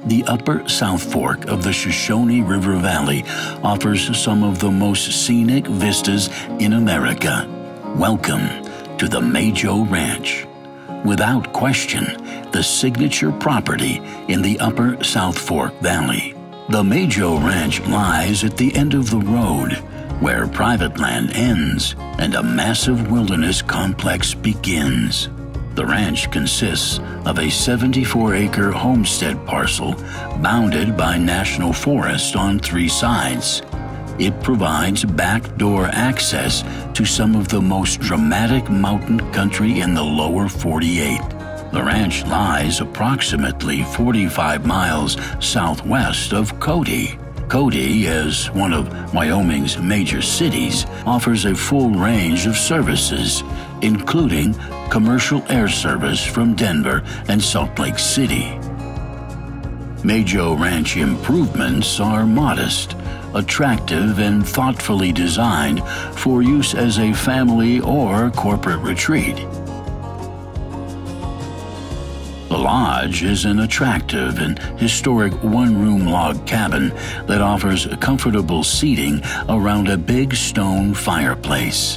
The upper South Fork of the Shoshone River Valley offers some of the most scenic vistas in America. Welcome to the Majo Ranch. Without question, the signature property in the upper South Fork Valley. The Majo Ranch lies at the end of the road, where private land ends and a massive wilderness complex begins. The ranch consists of a 74-acre homestead parcel bounded by national forest on 3 sides. It provides backdoor access to some of the most dramatic mountain country in the lower 48. The ranch lies approximately 45 miles southwest of Cody. Cody, as one of Wyoming's major cities, offers a full range of services, including commercial air service from Denver and Salt Lake City. Majo Ranch improvements are modest, attractive, and thoughtfully designed for use as a family or corporate retreat. The Lodge is an attractive and historic one-room log cabin that offers comfortable seating around a big stone fireplace.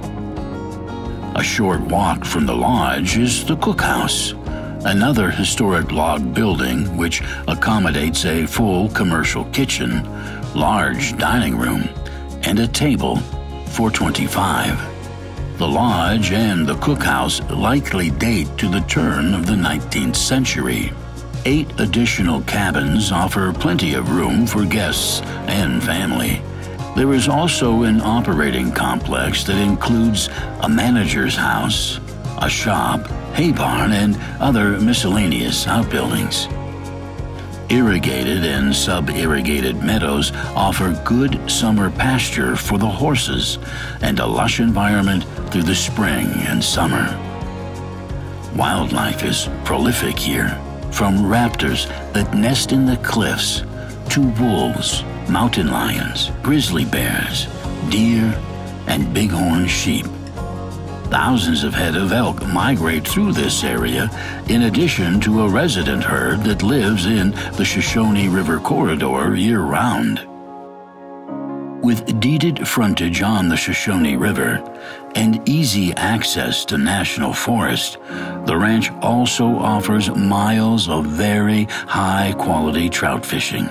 A short walk from the Lodge is the cookhouse, another historic log building which accommodates a full commercial kitchen, large dining room, and a table for 25. The Lodge and the cookhouse likely date to the turn of the 19th century. 8 additional cabins offer plenty of room for guests and family. There is also an operating complex that includes a manager's house, a shop, hay barn, and other miscellaneous outbuildings. Irrigated and sub-irrigated meadows offer good summer pasture for the horses and a lush environment through the spring and summer. Wildlife is prolific here, from raptors that nest in the cliffs to wolves, mountain lions, grizzly bears, deer, and bighorn sheep. Thousands of head of elk migrate through this area, in addition to a resident herd that lives in the Shoshone River corridor year-round. With deeded frontage on the Shoshone River and easy access to national forest, the ranch also offers miles of very high-quality trout fishing.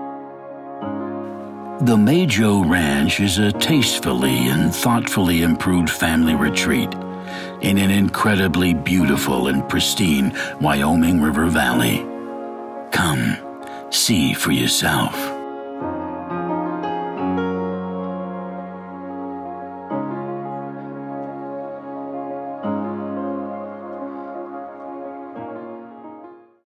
The Majo Ranch is a tastefully and thoughtfully improved family retreat in an incredibly beautiful and pristine Wyoming River Valley. Come, see for yourself.